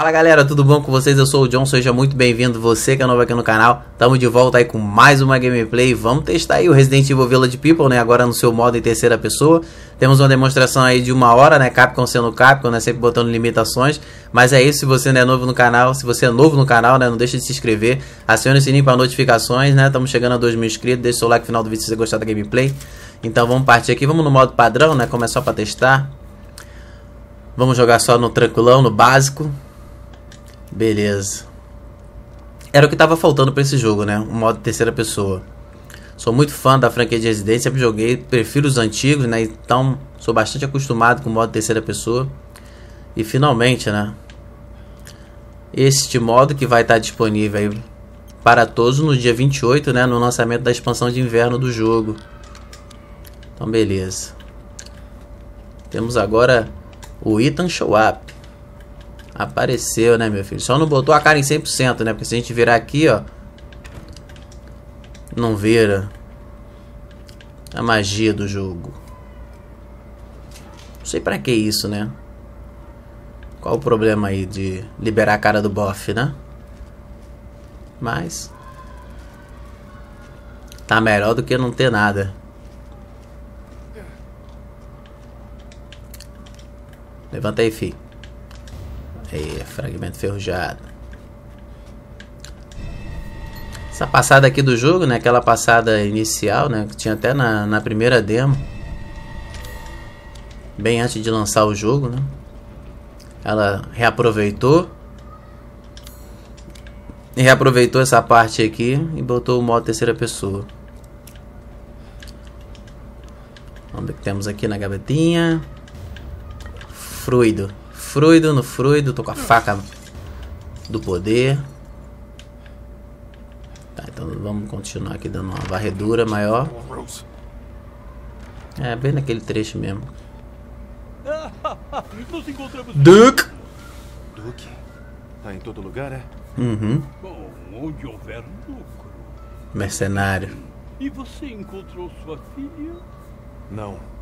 Fala galera, tudo bom com vocês? Eu sou o John, seja muito bem-vindo, você que é novo aqui no canal. Tamo de volta aí com mais uma gameplay. Vamos testar aí o Resident Evil Village People, né? Agora no seu modo em terceira pessoa. Temos uma demonstração aí de 1 hora, né? Capcom sendo Capcom, né? Sempre botando limitações. Mas é isso, se você não é novo no canal, se você é novo no canal, né? Não deixa de se inscrever. Acione o sininho para notificações, né? Estamos chegando a 2.000 inscritos. Deixa o seu like no final do vídeo se você gostar da gameplay. Então vamos partir aqui, vamos no modo padrão, né? Como é só para testar. Vamos jogar só no tranquilão, no básico. Beleza. Era o que tava faltando pra esse jogo, né? Um modo terceira pessoa. Sou muito fã da franquia de Resident, sempre joguei, prefiro os antigos, né? Então, sou bastante acostumado com o modo terceira pessoa. E finalmente, né? Este modo que vai estar disponível aí para todos no dia 28, né? No lançamento da expansão de inverno do jogo. Então, beleza. Temos agora o Ethan Show Up. Apareceu, né, meu filho? Só não botou a cara em 100%, né? Porque se a gente virar aqui, ó, não vira a magia do jogo. Não sei pra que isso, né? Qual o problema aí de liberar a cara do bofe, né? Mas tá melhor do que não ter nada. Levanta aí, filho. Aí, fragmento ferrujado. Essa passada aqui do jogo, né? Aquela passada inicial, né? Que tinha até na primeira demo. Bem antes de lançar o jogo, né? Ela reaproveitou. E reaproveitou essa parte aqui e botou o modo terceira pessoa. Vamos ver o que temos aqui na gavetinha. Fluido. Fluido no fluido, tô com a faca do poder. Tá, então vamos continuar aqui dando uma varredura maior. É, bem naquele trecho mesmo. Duke! Duke? Tá em todo lugar, é? Uhum. Bom, onde houver lucro. Mercenário. E você encontrou sua filha? Não.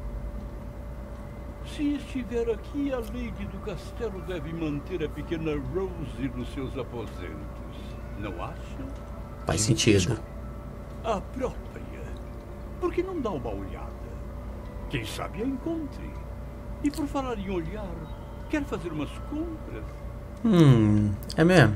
Se estiver aqui, a Lady do Castelo deve manter a pequena Rose nos seus aposentos. Não acha? Faz sentido. A própria. Por que não dá uma olhada? Quem sabe a encontre. E por falar em olhar, quer fazer umas compras? É mesmo?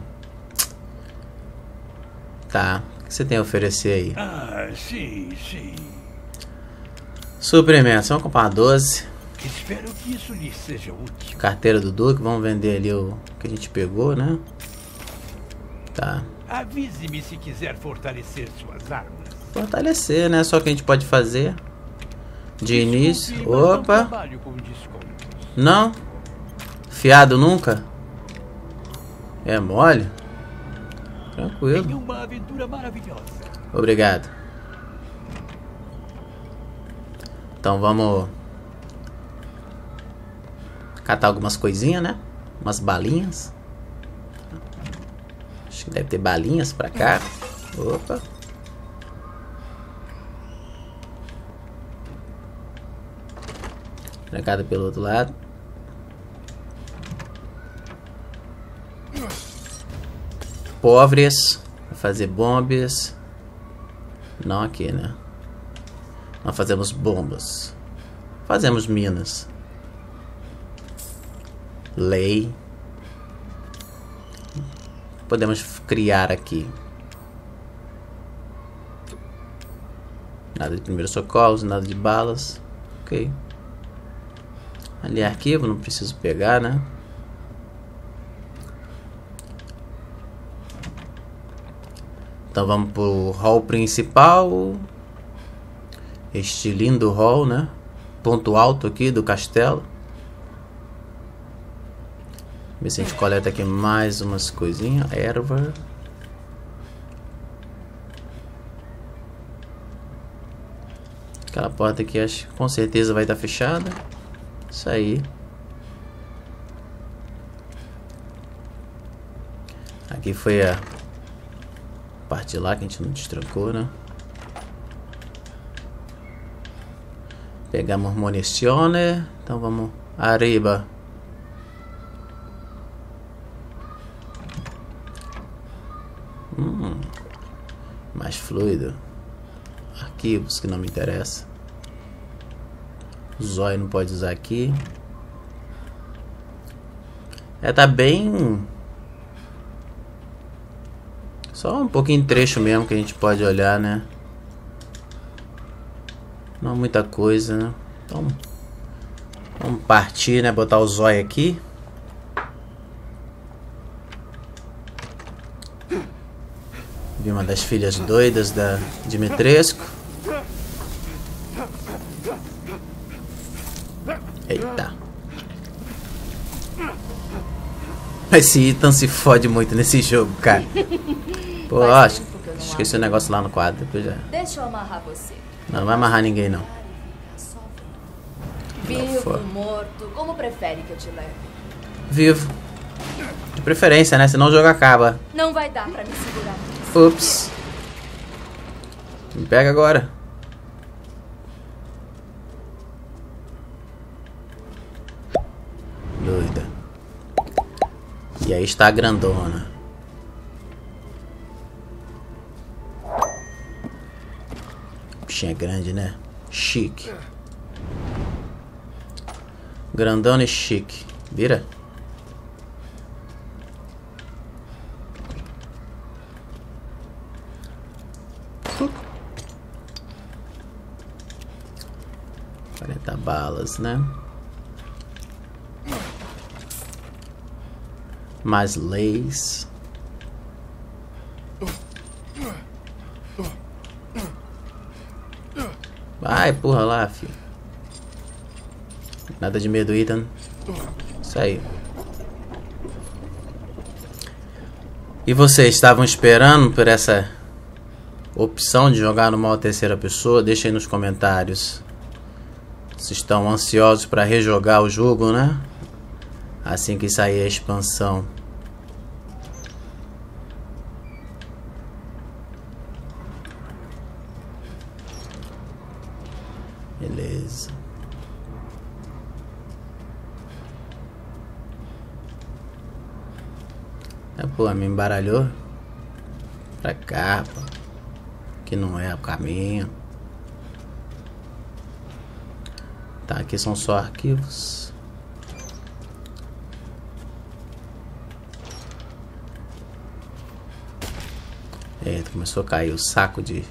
Tá, o que você tem a oferecer aí? Ah, sim, sim. Suprimentos, vamos comprar uma 12. Espero que isso lhe seja útil. Carteira do Duque, vamos vender ali o que a gente pegou, né? Tá. Avise-me se quiser fortalecer suas armas. Fortalecer, né? Só que a gente pode fazer de início. Desculpe, mas não Opa! trabalho com descontos. Não? Fiado nunca? É mole? Tranquilo. Tenha uma aventura maravilhosa. Obrigado. Então vamos catar algumas coisinhas, né? Umas balinhas. Acho que deve ter balinhas pra cá. Opa. Trancada pelo outro lado. Pobres. Vai fazer bombas. Não aqui, né? Nós fazemos bombas. Fazemos minas. Lei. Podemos criar aqui. Nada de primeiros socorros, nada de balas. Ok. Ali é arquivo, não preciso pegar, né? Então vamos pro hall principal. Este lindo hall, né? Ponto alto aqui do castelo. Ver se a gente coleta aqui mais umas coisinhas. Erva. Aquela porta aqui acho que com certeza vai estar fechada. Isso aí. Aqui foi a parte lá que a gente não destrancou, né? Pegamos munizione. Então vamos arriba. fluido. Arquivos que não me interessam. O zóio não pode usar aqui. Tá bem... Só um pouquinho de trecho mesmo que a gente pode olhar, né? Não muita coisa, né? Então, vamos partir, né? Botar o zóio aqui. Vi uma das filhas doidas da Dimitrescu. Eita. Esse Ethan se fode muito nesse jogo, cara. Pô, ó, esqueci o negócio lá no quadro. Depois já... Deixa eu amarrar você. Não vai amarrar ninguém, não. Vivo, morto, como prefere que eu te leve? Vivo. De preferência, né? Senão o jogo acaba. Não vai dar pra me segurar. Ups. Me pega agora. Doida. E aí está a grandona. Bichinha grande, né? Chique. Grandona e chique. Vira. Balas, né? Mais leis. Vai, porra lá, filho. Nada de medo, Ethan. Isso aí. E vocês estavam esperando por essa opção de jogar no modo terceira pessoa? Deixa aí nos comentários. Vocês estão ansiosos para rejogar o jogo, né? Assim que sair a expansão. Beleza. Pô, me embaralhou. Pra cá, pô. Que não é o caminho. Tá, aqui são só arquivos. Eita, começou a cair o saco de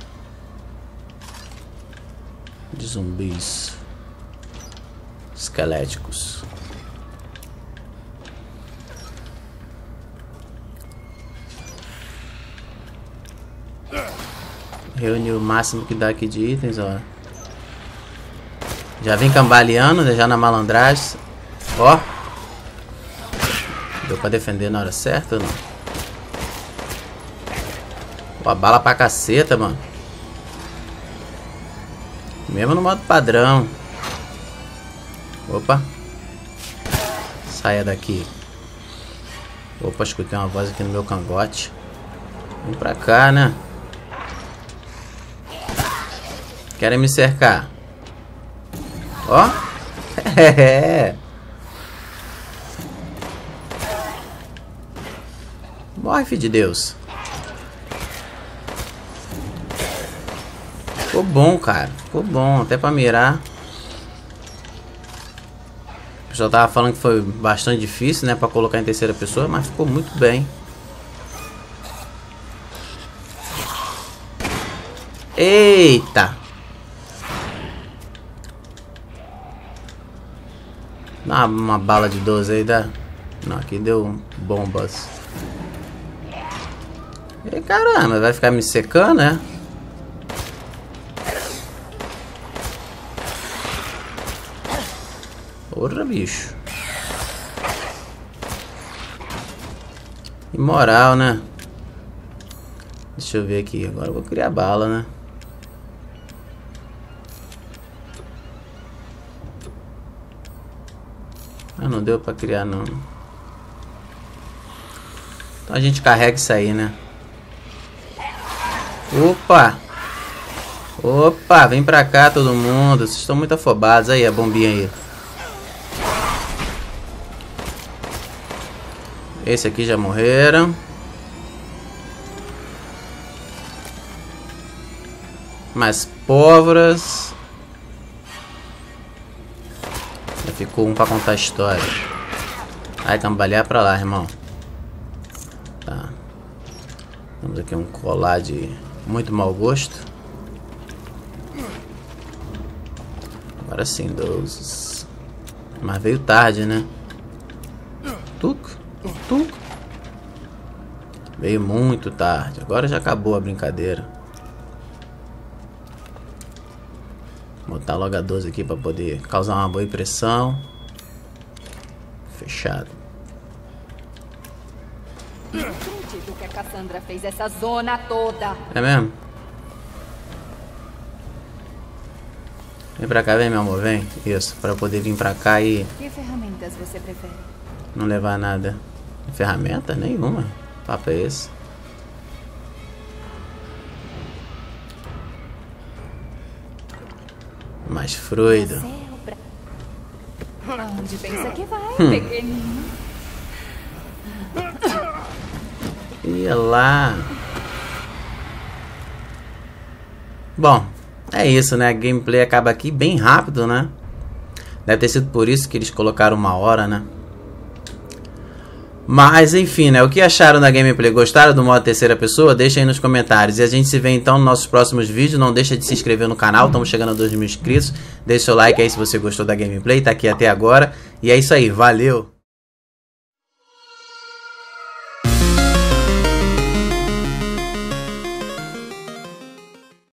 zumbis esqueléticos. Reunir o máximo que dá aqui de itens, ó. Já vem cambaleando, já na malandragem. Ó. Deu pra defender na hora certa ou não? Ó, bala pra caceta, mano. Mesmo no modo padrão. Opa. Saia daqui. Opa, escutei uma voz aqui no meu cangote. Vem pra cá, né? Querem me cercar. Ó. É. Morre, filho de Deus. Ficou bom, cara. Ficou bom. Até pra mirar. O pessoal tava falando que foi bastante difícil, né? Pra colocar em terceira pessoa. Mas ficou muito bem. Eita. Dá uma bala de 12 aí, dá? Não, aqui deu bombas. E caramba, vai ficar me secando, né? Porra, bicho. Imoral, né? Deixa eu ver aqui. Agora eu vou criar bala, né? Ah, não deu pra criar, não. Então a gente carrega isso aí, né? Opa! Opa, vem pra cá todo mundo. Vocês estão muito afobados. Aí, a bombinha aí. Esse aqui já morreram. Mais pólvoras. Já ficou um pra contar a história. Vai cambalear pra lá, irmão. Tá. Temos aqui um colar de muito mau gosto. Agora sim, 12. Mas veio tarde, né? Tuc, tuc. Veio muito tarde. Agora já acabou a brincadeira. Vou botar logo a 12 aqui pra poder causar uma boa impressão. Fechado. Não acredito que a Cassandra fez essa zona toda. É mesmo? Vem pra cá, vem, meu amor, vem. Isso, pra eu poder vir pra cá e Que ferramentas você prefere? não levar nada. Ferramenta? Nenhuma. Papo é esse? Mais fluido. Você é o Aonde pensa que vai, pequenino? Ia lá. Bom, é isso, né? A gameplay acaba aqui bem rápido, né? Deve ter sido por isso que eles colocaram 1 hora, né? Mas enfim, né? O que acharam da gameplay? Gostaram do modo terceira pessoa? Deixa aí nos comentários. E a gente se vê então nos nossos próximos vídeos. Não deixa de se inscrever no canal. Estamos chegando a 2.000 inscritos. Deixa seu like aí se você gostou da gameplay. Tá aqui até agora. E é isso aí. Valeu!